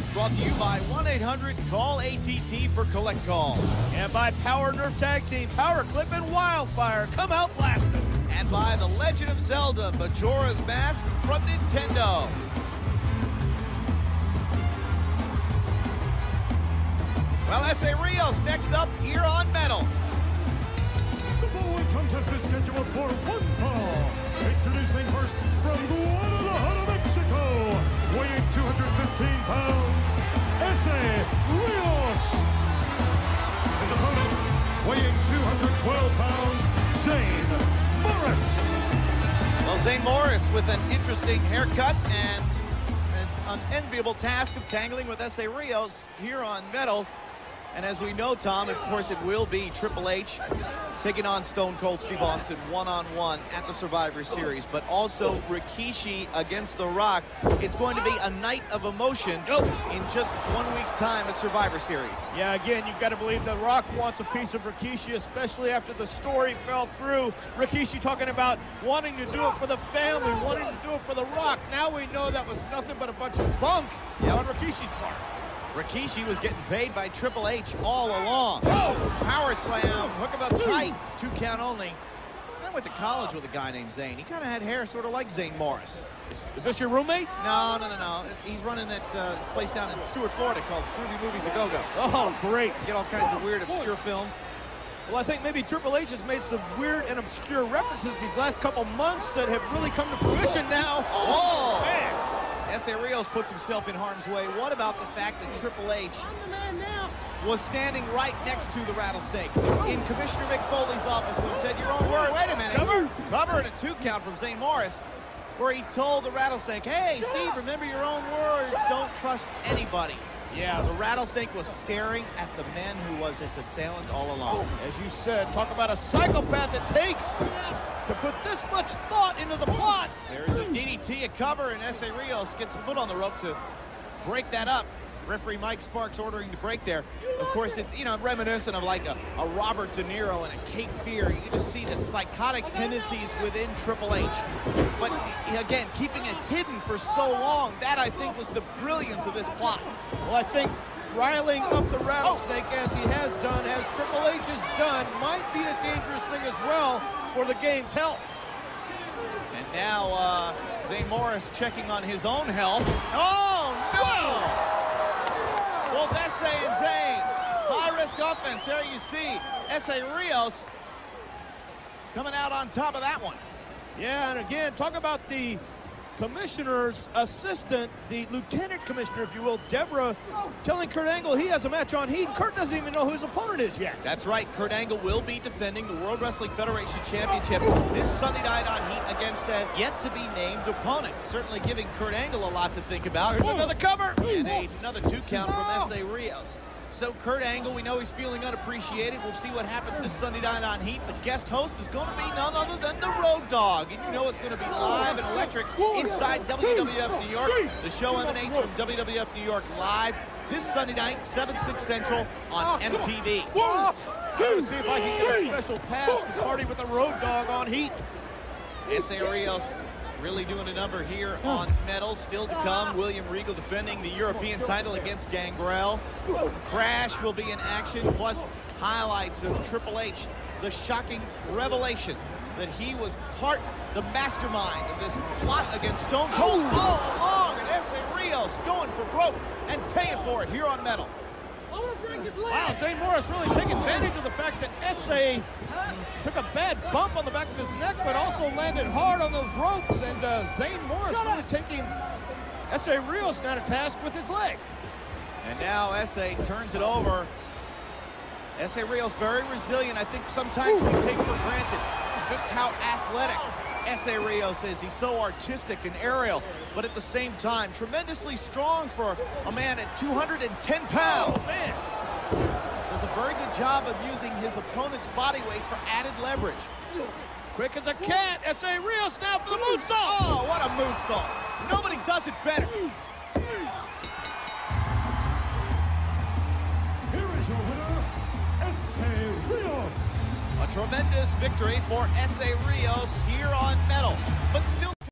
is brought to you by 1-800-CALL-ATT for collect calls. And by Power Nerf Tag Team, Power Clip and Wildfire. Come out blasting. And by The Legend of Zelda, Majora's Mask from Nintendo. Well, Essa Rios next up here on Metal. The following contest is scheduled for one fall. Introducing first from Guadalajara, Mexico, weighing 215 pounds, Essa Rios. His opponent, weighing 212 pounds, Zane Morris. Well, Zane Morris with an interesting haircut and an unenviable task of tangling with Essa Rios here on Metal. And as we know, Tom, of course, it will be Triple H taking on Stone Cold Steve Austin one-on-one at the Survivor Series, but also Rikishi against The Rock. It's going to be a night of emotion in just 1 week's time at Survivor Series. Yeah, again, you've got to believe that Rock wants a piece of Rikishi, especially after the story fell through. Rikishi talking about wanting to do it for the family, wanting to do it for The Rock. Now we know that was nothing but a bunch of bunk on Rikishi's part. Rikishi was getting paid by Triple H all along. Power slam, hook him up tight, 2 count only. I went to college with a guy named Zane. He kind of had hair sort of like Zane Morris. Is this your roommate? No. He's running this place down in Stuart, Florida called Groovy Movies A Go-Go. Oh, great. You get all kinds of weird, obscure films. Well, I think maybe Triple H has made some weird and obscure references these last couple months that have really come to fruition now. Oh, man. Essa Rios puts himself in harm's way. What about the fact that Triple H was standing right next to the Rattlesnake in Commissioner Mick Foley's office when he said, your own word, wait a minute. Cover and a 2 count from Zane Morris, where he told the Rattlesnake, hey, Steve, remember your own words. Don't trust anybody. Yeah, the Rattlesnake was staring at the man who was his assailant all along. As you said, talk about a psychopath that takes to put this much thought into the plot. There's a DDT, a cover, and Essa Rios gets a foot on the rope to break that up. Referee Mike Sparks ordering to break there. Of course, it's, reminiscent of like a Robert De Niro and a Cape Fear. You just see the psychotic tendencies within Triple H. But again, keeping it hidden for so long, that I think was the brilliance of this plot. Well, I think riling up the Rattlesnake as he has done, as Triple H has done, might be a dangerous thing as well for the game's health. And now Zane Morris checking on his own health. Oh, no! Both Essa and Zane, high-risk offense. There you see Essa Rios coming out on top of that one. Yeah, and again, talk about the commissioner's assistant, the lieutenant commissioner, if you will, Deborah, telling Kurt Angle he has a match on Heat. Kurt doesn't even know who his opponent is yet. That's right. Kurt Angle will be defending the World Wrestling Federation Championship this Sunday night on Heat against a yet-to-be-named opponent. Certainly giving Kurt Angle a lot to think about. There's another cover. And another 2 count from Essa Rios. So Kurt Angle, we know he's feeling unappreciated. We'll see what happens this Sunday night on Heat. The guest host is going to be none other than the Road Dogg. And you know it's going to be live and electric inside WWF New York. The show emanates from WWF New York live this Sunday night, 7/6 Central on MTV. Let's see if I can get a special pass to party with the Road Dogg on Heat. Essa Rios really doing a number here on Metal. Still to come, William Regal defending the European title against Gangrel. Crash will be in action, plus highlights of Triple H, the shocking revelation that he was the mastermind of this plot against Stone Cold all along, and Essa Rios going for broke and paying for it here on Metal. Wow, Zane Morris really taking advantage of the fact that Essa took a bad bump on the back of his neck, but also landed hard on those ropes. And Zane Morris really taking Essa Rios now to task with his leg. And now Essa turns it over. Essa Rios very resilient. I think sometimes we take for granted just how athletic Essa Rios is. He's so artistic and aerial, but at the same time, tremendously strong for a man at 210 pounds. Oh, man. Does a very good job of using his opponent's body weight for added leverage. Quick as a cat, Essa Rios now for the moonsault. Oh, what a moonsault. Nobody does it better. Here is your winner, Essa Rios. A tremendous victory for Essa Rios here on Metal, but still